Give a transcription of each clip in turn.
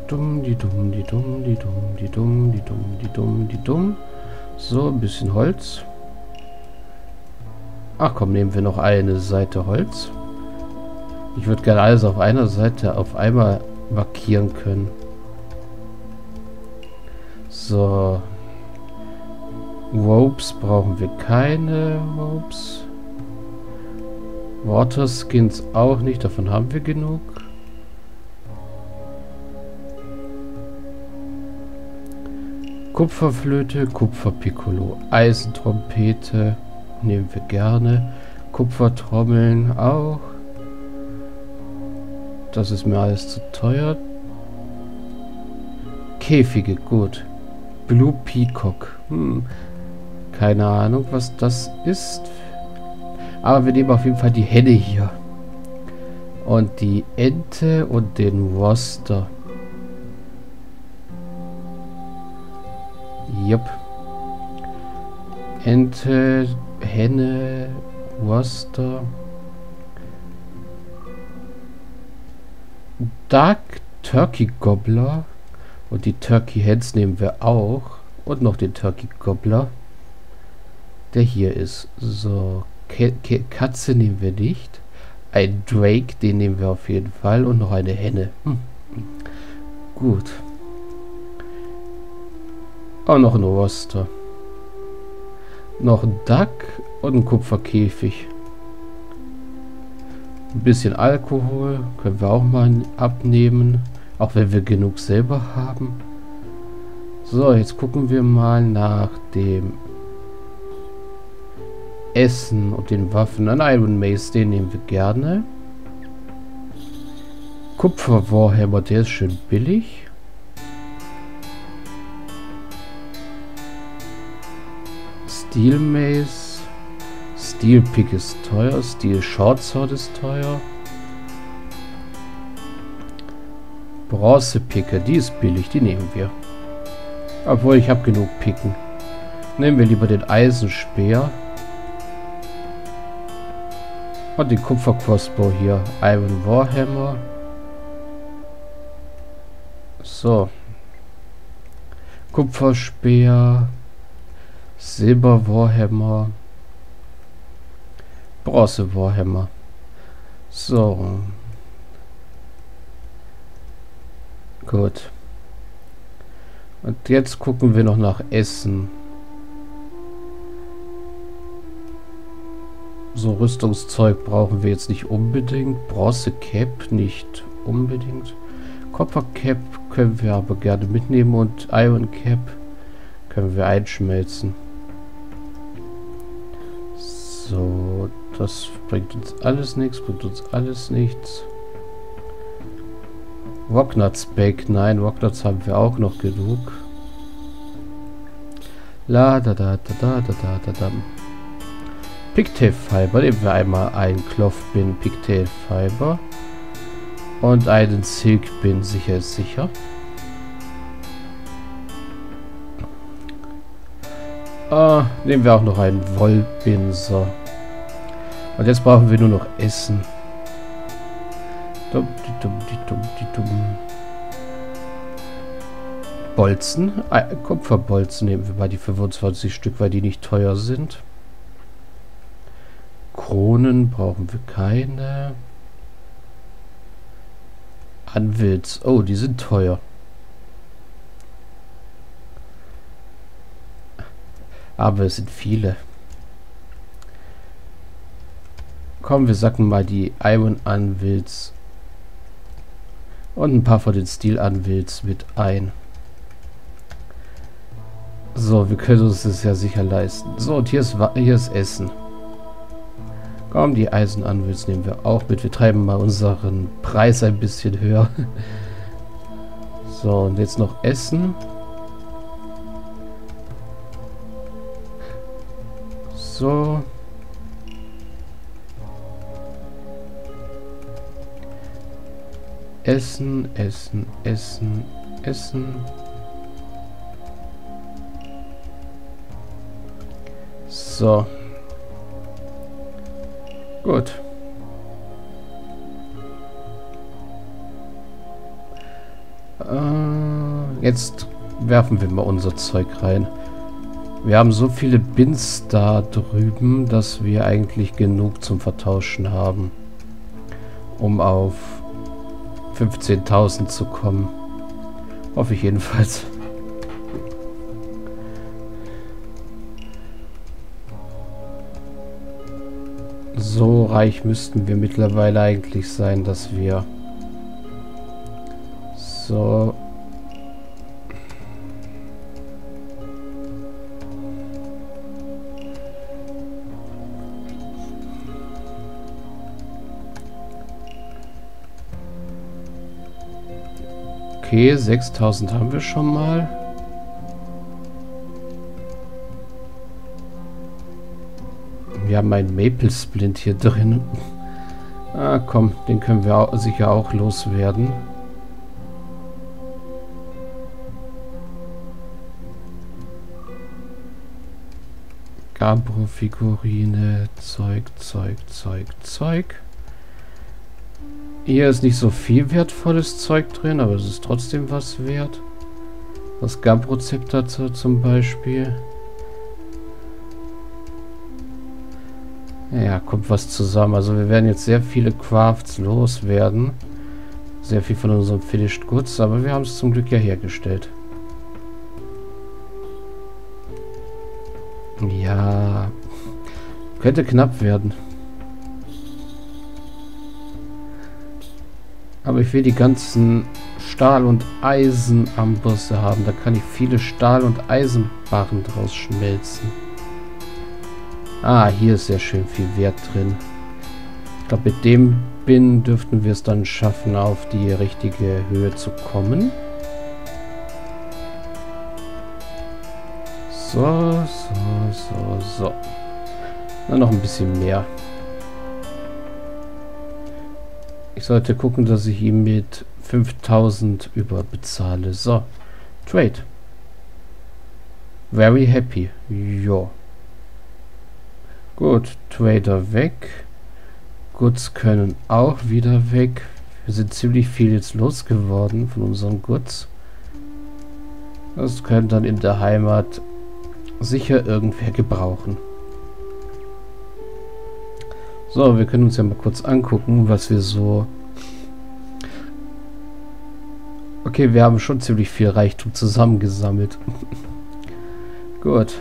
dumm, die dumm, die dumm, die dumm, die dumm, die dumm, die dumm, die dumm. So, ein bisschen Holz. Ach komm, nehmen wir noch eine Seite Holz. Ich würde gerne alles auf einer Seite auf einmal markieren können. So. Ropes brauchen wir keine. Ropes. Water Skins auch nicht. Davon haben wir genug. Kupferflöte, Kupferpiccolo, Eisentrompete nehmen wir gerne. Kupfertrommeln auch. Das ist mir alles zu teuer. Käfige, gut. Blue Peacock. Keine Ahnung, was das ist. Aber wir nehmen auf jeden Fall die Henne hier. Und die Ente und den Roster. Jupp. Ente, Henne, Roster. Dark Turkey Gobbler. Und die Turkey Hens nehmen wir auch. Und noch den Turkey Gobbler. Der hier ist. So. Katze nehmen wir nicht. Ein Drake, den nehmen wir auf jeden Fall. Und noch eine Henne. Gut. Auch noch ein Roster. Noch ein Duck und ein Kupferkäfig. Ein bisschen Alkohol können wir auch mal abnehmen. Auch wenn wir genug selber haben. So, jetzt gucken wir mal nach dem Essen und den Waffen. Ein Iron Mace, den nehmen wir gerne. Kupfer Warhammer, der ist schön billig. Steel Mace. Steel Pick ist teuer. Steel Short Sword ist teuer. Bronze Picke, die ist billig, die nehmen wir. Obwohl, ich habe genug Picken. Nehmen wir lieber den Eisenspeer. Und den Kupfer Crossbow hier. Iron Warhammer. So. Kupferspeer. Silber Warhammer. Bronze Warhammer. So. Gut. Und jetzt gucken wir noch nach Essen. So Rüstungszeug brauchen wir jetzt nicht unbedingt. Bronze Cap nicht unbedingt. Copper Cap können wir aber gerne mitnehmen und Iron Cap können wir einschmelzen. So, das bringt uns alles nichts, Rocknuts Bake, nein, Rocknuts haben wir auch noch genug. La da da da da da da da. Pigtail Fiber, nehmen wir einmal einen Cloth Bin Pigtail Fiber und einen Silk Bin, sicher ist sicher. Nehmen wir auch noch einen Wollbin, so. Und jetzt brauchen wir nur noch Essen. Bolzen. Kupferbolzen nehmen wir mal die 25 Stück, weil die nicht teuer sind. Kronen brauchen wir keine. Anvils. Oh, die sind teuer. Aber es sind viele. Komm, wir sacken mal die Iron Anvils und ein paar von den Steel Anvils mit ein. So, wir können uns das ja sicher leisten. So, und hier ist Essen. Komm, die Eisen Anvils nehmen wir auch mit. Wir treiben mal unseren Preis ein bisschen höher. So, und jetzt noch Essen. So. Essen, Essen, Essen, Essen. So. Gut. Jetzt werfen wir mal unser Zeug rein. Wir haben so viele Bins da drüben, dass wir eigentlich genug zum Vertauschen haben, um auf 15.000 zu kommen. Hoffe ich jedenfalls. So reich müssten wir mittlerweile eigentlich sein, dass wir... So... Okay, 6.000 haben wir schon mal. Wir haben einen Maple Splint hier drin. Ah, komm, den können wir auch, sicher auch loswerden. Gabbro-Figurine, Zeug. Hier ist nicht so viel wertvolles Zeug drin, aber es ist trotzdem was wert. Das Gabbro-Zepter zum Beispiel. Ja, kommt was zusammen. Also wir werden jetzt sehr viele Crafts loswerden. Sehr viel von unserem Finished Goods, aber wir haben es zum Glück ja hergestellt. Ja, könnte knapp werden. Aber ich will die ganzen Stahl- und Eisenambosse haben. Da kann ich viele Stahl- und Eisenbarren draus schmelzen. Ah, hier ist sehr schön viel Wert drin. Ich glaube, mit dem Bin dürften wir es dann schaffen, auf die richtige Höhe zu kommen. So. Na, noch ein bisschen mehr. Ich sollte gucken, dass ich ihm mit 5.000 überbezahle. So. Trade. Very happy. Jo. Gut. Trader weg. Goods können auch wieder weg. Wir sind ziemlich viel jetzt losgeworden von unseren Goods. Das können dann in der Heimat sicher irgendwer gebrauchen. So, wir können uns ja mal kurz angucken, was wir so... Okay, wir haben schon ziemlich viel Reichtum zusammengesammelt. Gut.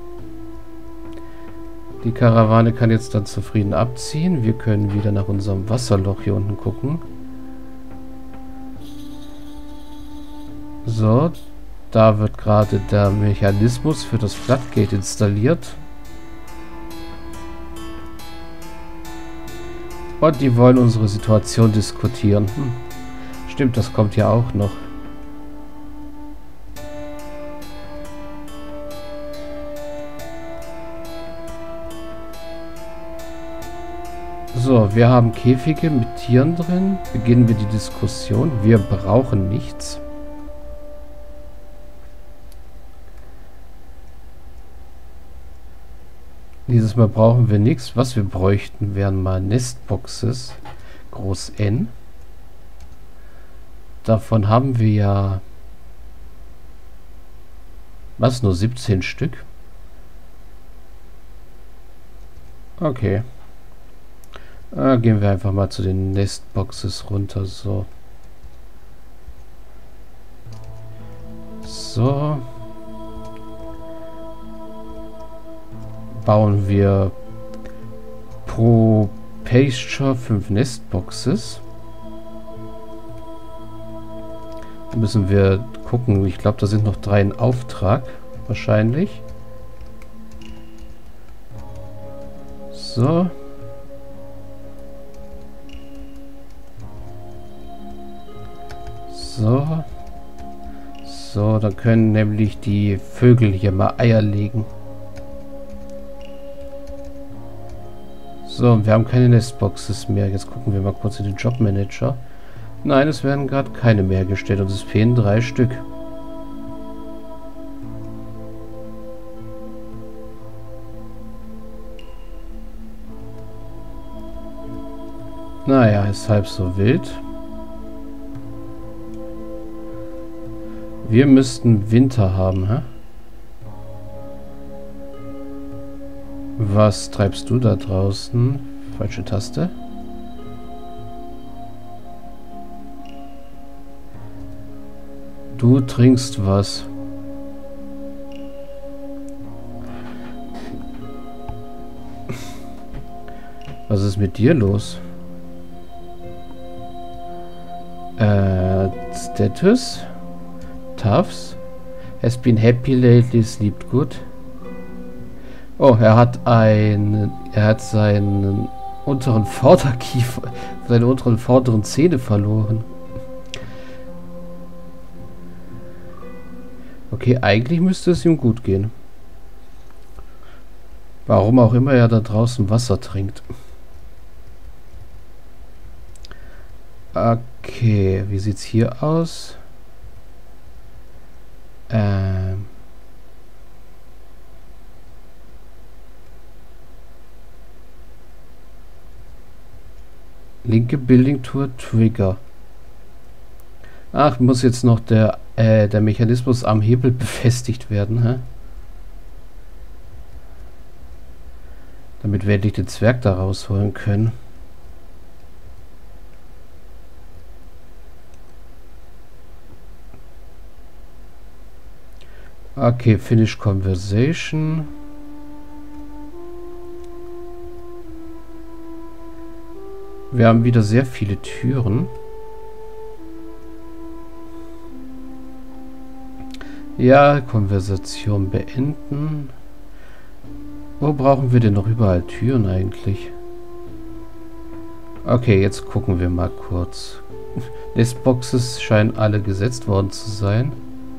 Die Karawane kann jetzt dann zufrieden abziehen. Wir können wieder nach unserem Wasserloch hier unten gucken. So, da wird gerade der Mechanismus für das Floodgate installiert. Und die wollen unsere Situation diskutieren. Stimmt, das kommt ja auch noch. So, wir haben Käfige mit Tieren drin. Beginnen wir die Diskussion. Wir brauchen nichts. Dieses Mal brauchen wir nichts. Was wir bräuchten, wären mal Nestboxes. Groß N. Davon haben wir ja... Was? Nur 17 Stück? Okay. Gehen wir einfach mal zu den Nestboxes runter. So. So. Bauen wir pro Pasture 5 Nestboxes. Da müssen wir gucken. Ich glaube, da sind noch 3 in Auftrag. Wahrscheinlich. So. So, dann können nämlich die Vögel hier mal Eier legen. So, wir haben keine Nestboxes mehr. Jetzt gucken wir mal kurz in den Jobmanager. Nein, es werden gerade keine mehr gestellt und es fehlen 3 Stück. Naja, ist halb so wild. Wir müssten Winter haben, hä? Was treibst du da draußen? Falsche Taste. Du trinkst was. Was ist mit dir los? Status? Tufts? Has been happy lately, slept good. Oh, er hat seinen unteren Vorderkiefer, seine unteren vorderen Zähne verloren. Okay, eigentlich müsste es ihm gut gehen. Warum auch immer er da draußen Wasser trinkt. Okay, wie sieht's hier aus? Linke Building Tour Trigger. Ach, muss jetzt noch der Mechanismus am Hebel befestigt werden, hä? Damit werde ich den Zwerg da rausholen können. Okay, Finish Conversation. Wir haben wieder sehr viele Türen. Ja, Konversation beenden. Wo brauchen wir denn noch überall Türen eigentlich? Okay, jetzt gucken wir mal kurz. Nestboxes scheinen alle gesetzt worden zu sein.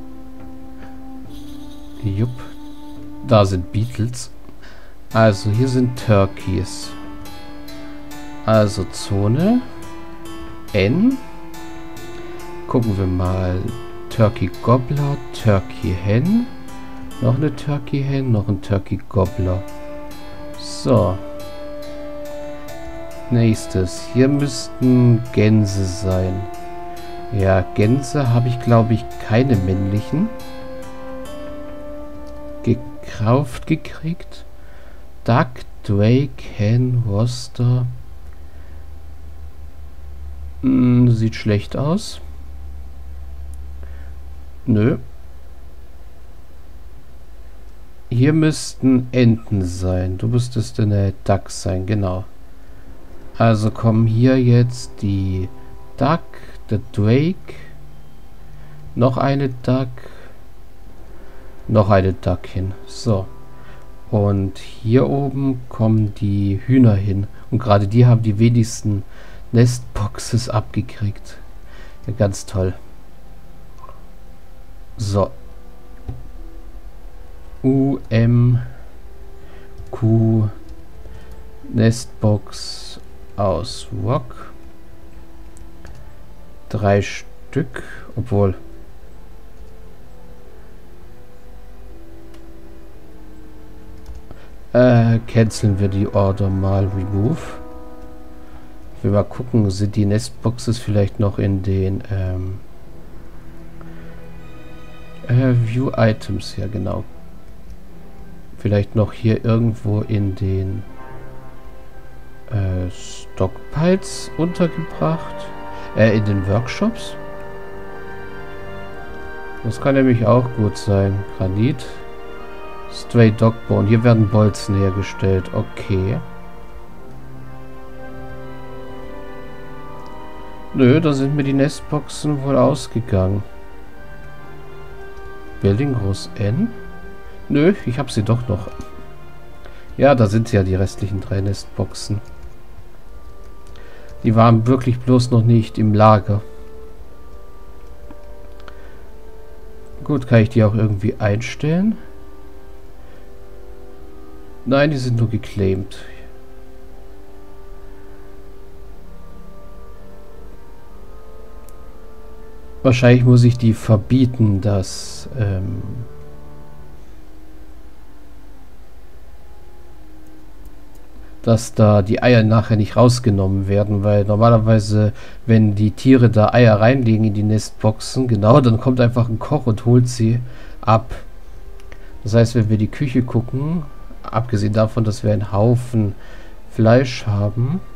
Jupp. Da sind Beetles. Also, hier sind Turkeys. Also, Zone. N. Gucken wir mal. Turkey Gobbler, Turkey Hen. Noch eine Turkey Hen, noch ein Turkey Gobbler. So. Nächstes. Hier müssten Gänse sein. Ja, Gänse habe ich, glaube ich, keine männlichen. Gekauft gekriegt. Duck, Drake, Hen, Worcester. Sieht schlecht aus. Nö. Hier müssten Enten sein. Du müsstest eine Duck sein, genau. Also kommen hier jetzt die Duck, der Drake, noch eine Duck, noch eine Duck hin. So. Und hier oben kommen die Hühner hin. Und gerade die haben die wenigsten Nestboxes abgekriegt. Ja, ganz toll. So. Q Nestbox aus Rock. 3 Stück, obwohl canceln wir die Order mal. Remove. Ich will mal gucken, sind die Nestboxes vielleicht noch in den View Items, ja genau. Vielleicht noch hier irgendwo in den Stockpiles untergebracht. In den Workshops. Das kann nämlich auch gut sein. Granit. Stray Dogbone. Hier werden Bolzen hergestellt. Okay. Nö, da sind mir die Nestboxen wohl ausgegangen. Building Groß N. Nö, ich habe sie doch noch. Ja, da sind ja die restlichen 3 Nestboxen. Die waren wirklich bloß noch nicht im Lager. Gut, kann ich die auch irgendwie einstellen? Nein, die sind nur geclaimed. Wahrscheinlich muss ich die verbieten, dass dass da die Eier nachher nicht rausgenommen werden, weil normalerweise, wenn die Tiere da Eier reinlegen in die Nestboxen, genau, dann kommt einfach ein Koch und holt sie ab. Das heißt, wenn wir die Küche gucken, abgesehen davon, dass wir einen Haufen Fleisch haben,